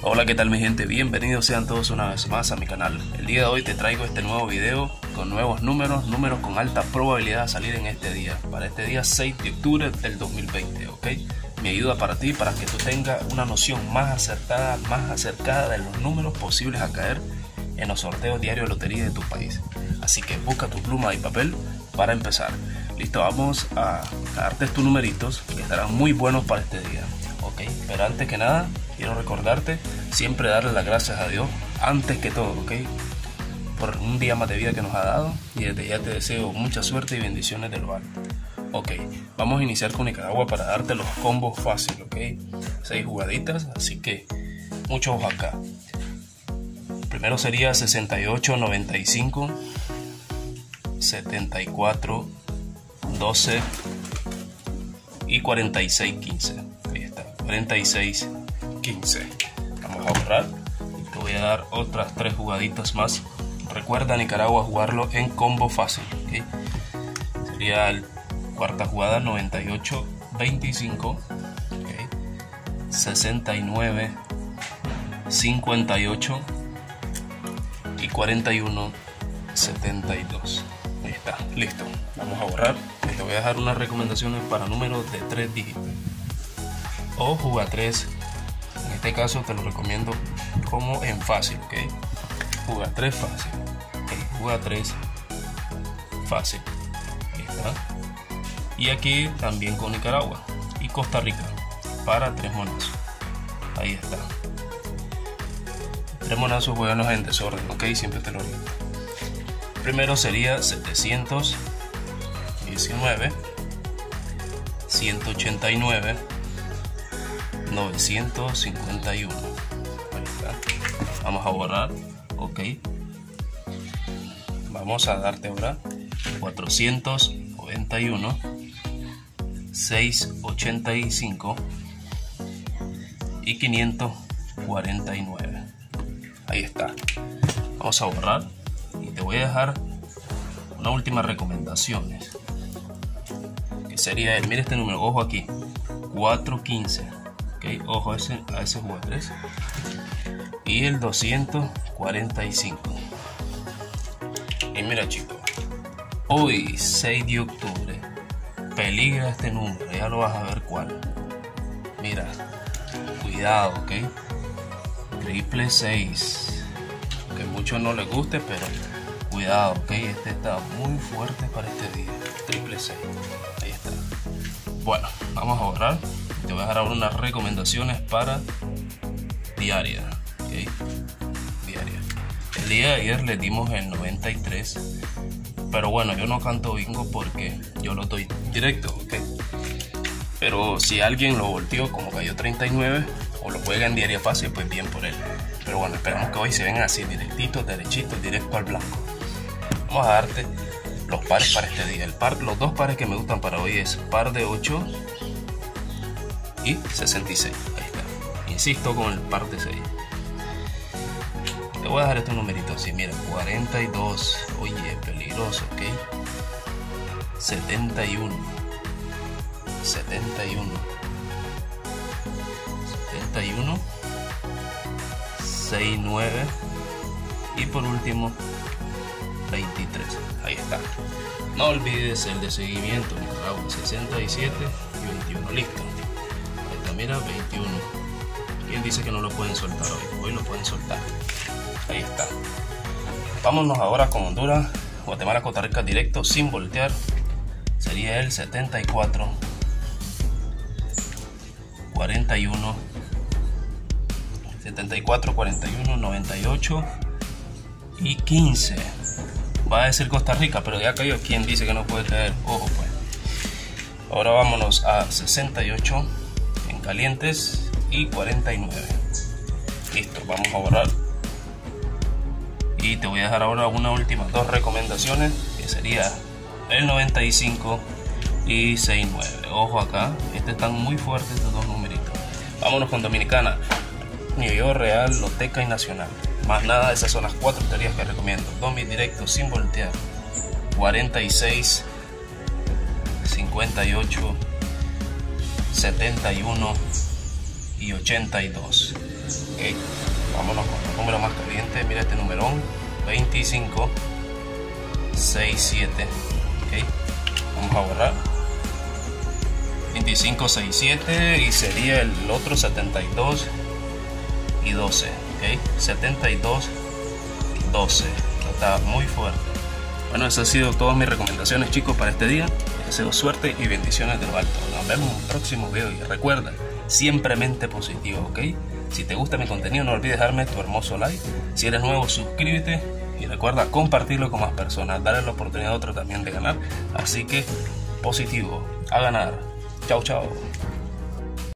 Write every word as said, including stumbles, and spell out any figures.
Hola, ¿qué tal mi gente? Bienvenidos sean todos una vez más a mi canal. El día de hoy te traigo este nuevo video con nuevos números, números con alta probabilidad de salir en este día, para este día seis de octubre del dos mil veinte, ¿ok? Mi ayuda para ti, para que tú tengas una noción más acertada, más acercada de los números posibles a caer en los sorteos diarios de lotería de tu país. Así que busca tu pluma y papel para empezar. Listo, vamos a, a darte estos numeritos que estarán muy buenos para este día, ¿ok? Pero antes que nada, quiero recordarte siempre darle las gracias a Dios antes que todo, ¿ok? Por un día más de vida que nos ha dado, y desde ya te deseo mucha suerte y bendiciones de lo alto. Ok, vamos a iniciar con Nicaragua para darte los combos fáciles, ¿ok? Seis jugaditas, así que mucho ojo acá. Primero sería sesenta y ocho, noventa y cinco, setenta y cuatro, doce y cuarenta y seis, quince. Ahí está, cuarenta y seis, quince. Vamos a borrar y te voy a dar otras tres jugaditas más. Recuerda, Nicaragua, jugarlo en combo fácil, ¿okay? Sería la cuarta jugada, noventa y ocho, veinticinco, ¿okay? sesenta y nueve, cincuenta y ocho y cuarenta y uno, setenta y dos. Ahí está, listo. Vamos a borrar y te voy a dejar unas recomendaciones para números de tres dígitos o juga tres. En este caso te lo recomiendo como en fácil, ¿ok? Juga tres fácil, ¿okay? Juga tres fácil. Ahí está. Y aquí también con Nicaragua y Costa Rica para tres monazos. Ahí está. Tres monazos, jueganos en desorden, ¿ok? Siempre te lo digo. Primero sería setecientos diecinueve, ciento ochenta y nueve, novecientos cincuenta y uno. Ahí está. Vamos a borrar, ok. Vamos a darte ahora cuatrocientos noventa y uno, seiscientos ochenta y cinco y quinientos cuarenta y nueve. Ahí está. Vamos a borrar y te voy a dejar una última recomendación, que sería el, mira este número, ojo aquí, cuatrocientos quince. Okay, ojo a ese, a ese jugador y el doscientos cuarenta y cinco. Y mira, chicos, hoy seis de octubre peligra este número, ya lo vas a ver cuál. Mira, cuidado, ok. Triple seis, que a muchos no les guste, pero cuidado, ok. Este está muy fuerte para este día. Triple seis, ahí está. Bueno, vamos a borrar. Te voy a dejar ahora unas recomendaciones para diaria, ¿okay? Diaria. El día de ayer le dimos el noventa y tres, pero bueno, yo no canto bingo porque yo lo doy directo, ¿ok? Pero si alguien lo volteó como cayó treinta y nueve o lo juega en diaria fácil, pues bien por él. Pero bueno, esperamos que hoy se vengan así, directitos, derechitos, directo al blanco. Vamos a darte los pares para este día. El par, los dos pares que me gustan para hoy es par de ocho y sesenta y seis. Ahí está. Insisto con el par de seis. Te voy a dejar estos numeritos así. Mira, cuarenta y dos. Oye, peligroso, ok. setenta y uno. setenta y uno. setenta y uno. sesenta y nueve. Y por último, veintitrés. Ahí está. No olvides el de seguimiento, Nicaragua, sesenta y siete y veintiuno. Listo. Mira, veintiuno. ¿Quién dice que no lo pueden soltar hoy? Hoy lo pueden soltar. Ahí está. Vámonos ahora con Honduras, Guatemala, Costa Rica directo sin voltear. Sería el setenta y cuatro, cuarenta y uno, setenta y cuatro, cuarenta y uno, noventa y ocho y quince. Va a decir Costa Rica, pero ya cayó. ¿Quién dice que no puede caer? Ojo pues. Ahora vámonos a sesenta y ocho calientes y cuarenta y nueve. Listo, vamos a borrar y te voy a dejar ahora unas últimas dos recomendaciones, que sería el noventa y cinco y sesenta y nueve. Ojo acá, este están muy fuertes estos dos numeritos. Vámonos con Dominicana, New York, Real, Loteca y Nacional. Más nada, esas son las cuatro teorías que recomiendo. Domi directo sin voltear, cuarenta y seis, cincuenta y ocho, setenta y uno y ochenta y dos. Ok, vámonos con el número más caliente. Mira este numerón, veinticinco sesenta y siete. Ok, vamos a borrar veinticinco sesenta y siete y sería el otro setenta y dos y doce. Ok, setenta y dos doce. Está muy fuerte. Bueno, esas han sido todas mis recomendaciones, chicos, para este día. Les deseo suerte y bendiciones de lo alto. Nos vemos en un próximo video y recuerda, siempre mente positiva, ¿ok? Si te gusta mi contenido, no olvides darme tu hermoso like. Si eres nuevo, suscríbete y recuerda compartirlo con más personas, darle la oportunidad a otros también de ganar. Así que positivo, a ganar. Chao, chao.